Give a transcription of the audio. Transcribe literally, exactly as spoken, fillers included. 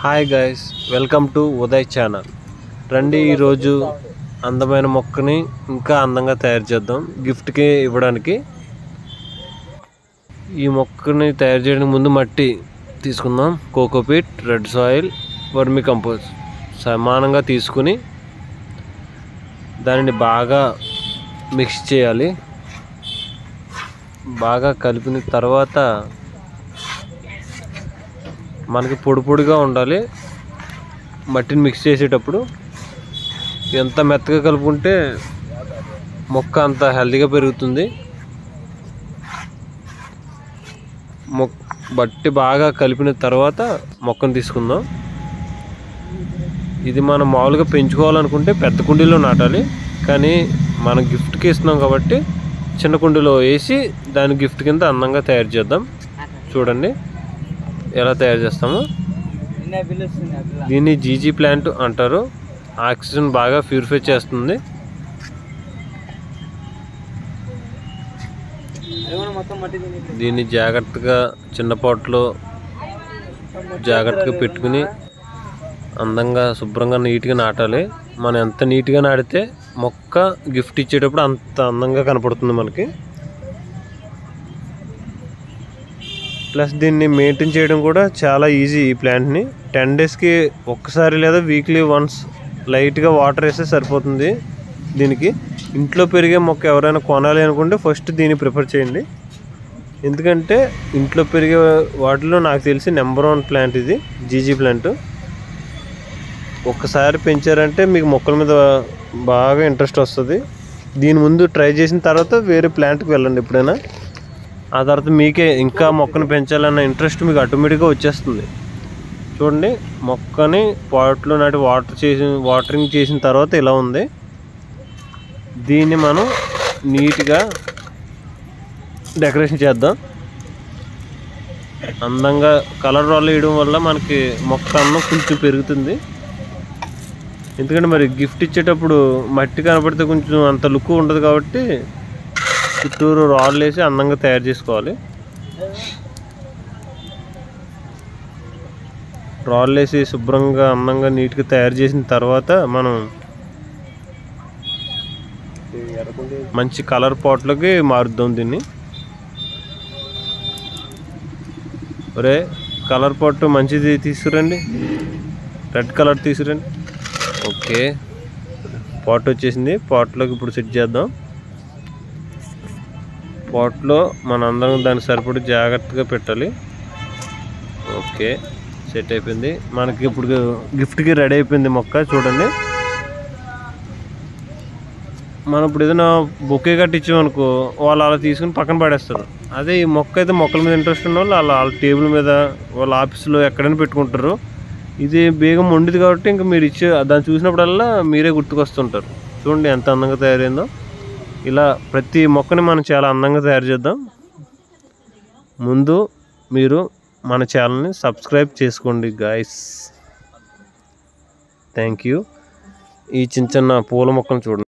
Hi guys, welcome to Uday channel. రండి, ఈరోజు అందమైన మొక్కని ఇంకా అందంగా తయారు చేద్దాం గిఫ్ట్కి ఇవ్వడానికి. ఈ మొక్కని తయారు చేయడానికి ముందు మట్టి తీసుకుందాం. Cocopeat, red soil, vermicompost సమానంగా తీసుకుని దానిని బాగా మిక్స్ చేయాలి. బాగా కలిపిన తర్వాత మనకి పొడి పొడిగా ఉండాలి. మట్టిని మిక్స్ చేసేటప్పుడు ఎంత మెత్తగా కలుపుకుంటే మొక్క అంత హెల్తీగా పెరుగుతుంది. మొక్క బట్టి బాగా కలిపిన తర్వాత మొక్కను తీసుకుందాం. ఇది మనం మామూలుగా పెంచుకోవాలనుకుంటే పెద్ద కుండీలో నాటాలి, కానీ మనం గిఫ్ట్కి ఇస్తున్నాం కాబట్టి చిన్న కుండీలో వేసి దాని గిఫ్ట్ కింద అందంగా తయారు చేద్దాం. చూడండి ఎలా తయారు చేస్తామో. దీన్ని జీజీ ప్లాంట్ అంటారు. ఆక్సిజన్ బాగా ప్యూరిఫై చేస్తుంది. దీన్ని జాగ్రత్తగా చిన్న పాట్లో జాగ్రత్తగా పెట్టుకుని అందంగా శుభ్రంగా నీట్గా నాటాలి. మనం ఎంత నీట్గా నాటితే మొక్క గిఫ్ట్ ఇచ్చేటప్పుడు అంత అందంగా కనపడుతుంది మనకి. ప్లస్ దీన్ని మెయింటైన్ చేయడం కూడా చాలా ఈజీ. ఈ ప్లాంట్ని టెన్ డేస్కి ఒక్కసారి లేదా వీక్లీ వన్స్ లైట్గా వాటర్ వేస్తే సరిపోతుంది. దీనికి ఇంట్లో పెరిగే మొక్క ఎవరైనా కొనాలి అనుకుంటే ఫస్ట్ దీన్ని ప్రిఫర్ చేయండి. ఎందుకంటే ఇంట్లో పెరిగే వాటిలో నాకు తెలిసి నెంబర్ వన్ ప్లాంట్ ఇది జీజీ ప్లాంట్. ఒక్కసారి పెంచారంటే మీకు మొక్కల మీద బాగా ఇంట్రెస్ట్ వస్తుంది. దీని ముందు ట్రై చేసిన తర్వాత వేరే ప్లాంట్కి వెళ్ళండి ఎప్పుడైనా. ఆ తర్వాత మీకే ఇంకా మొక్కను పెంచాలన్న ఇంట్రెస్ట్ మీకు ఆటోమేటిక్గా వచ్చేస్తుంది. చూడండి, మొక్కని పాట్లో నాటి వాటర్ చేసి వాటరింగ్ చేసిన తర్వాత ఇలా ఉంది. దీన్ని మనం నీట్గా డెకరేషన్ చేద్దాం. అందంగా కలర్ రాళ్ళు వేయడం వల్ల మనకి మొక్క అన్నం కొంచెం పెరుగుతుంది. ఎందుకంటే మరి గిఫ్ట్ ఇచ్చేటప్పుడు మట్టి కనపడితే కొంచెం అంత లుక్ ఉండదు కాబట్టి చుట్టూరు రాళ్ళు వేసి అందంగా తయారు చేసుకోవాలి. రాళ్ళు వేసి శుభ్రంగా అందంగా నీట్గా తయారు చేసిన తర్వాత మనం మంచి కలర్ పాట్లోకి మారుద్దాం దీన్ని. ఒరే, కలర్ పాట్ మంచిది తీసుకురండి, రెడ్ కలర్ తీసుకురండి. ఓకే, పాట్ వచ్చేసింది. పాట్లోకి ఇప్పుడు సెట్ చేద్దాం. పాట్లో మన అందరం దానికి సరిపడి జాగ్రత్తగా పెట్టాలి. ఓకే, సెట్ అయిపోయింది. మనకి ఇప్పుడు గిఫ్ట్కి రెడీ అయిపోయింది మొక్క. చూడండి, మనం ఇప్పుడు ఏదైనా బొకే కట్టించామనుకో వాళ్ళు అలా తీసుకుని పక్కన పడేస్తారు. అదే ఈ మొక్క అయితే మొక్కల మీద ఇంట్రెస్ట్ ఉన్న వాళ్ళు వాళ్ళ టేబుల్ మీద వాళ్ళ ఆఫీస్లో ఎక్కడైనా పెట్టుకుంటారు. ఇది బేగం వండిది కాబట్టి ఇంకా మీరు ఇచ్చే దాన్ని చూసినప్పుడల్లా మీరే గుర్తుకొస్తుంటారు. చూడండి ఎంత అందంగా తయారైందో. ఇలా ప్రతి మొక్కని మనం చాలా అందంగా తయారు చేద్దాం. ముందు మీరు మన ఛానల్ని సబ్స్క్రైబ్ చేసుకోండి గాయస్. Thank you. ఈ చిన్న చిన్న పూల మొక్కలు చూడండి.